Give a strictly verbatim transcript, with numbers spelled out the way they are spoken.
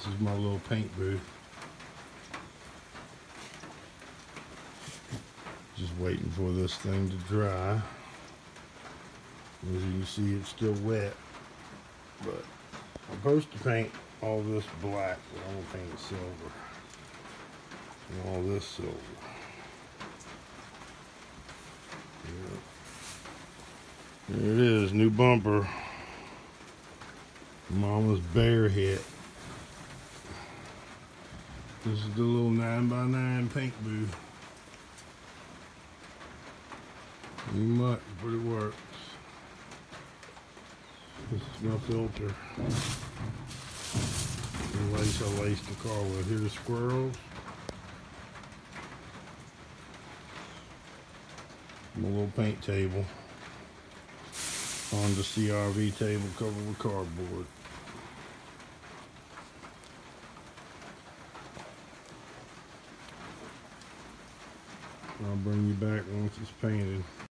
This is my little paint booth. Just waiting for this thing to dry. As you can see, it's still wet, but I'm supposed to paint all this black, but I'm gonna paint it silver. And all this silver. Yeah. There it is, new bumper. Mama's bear hit. This is the little nine by nine paint booth. Pretty much, but it works. This is my filter. The lace I laced the car with. Here are the squirrels. My little paint table. On the C R V table covered with cardboard. I'll bring you back once it's painted.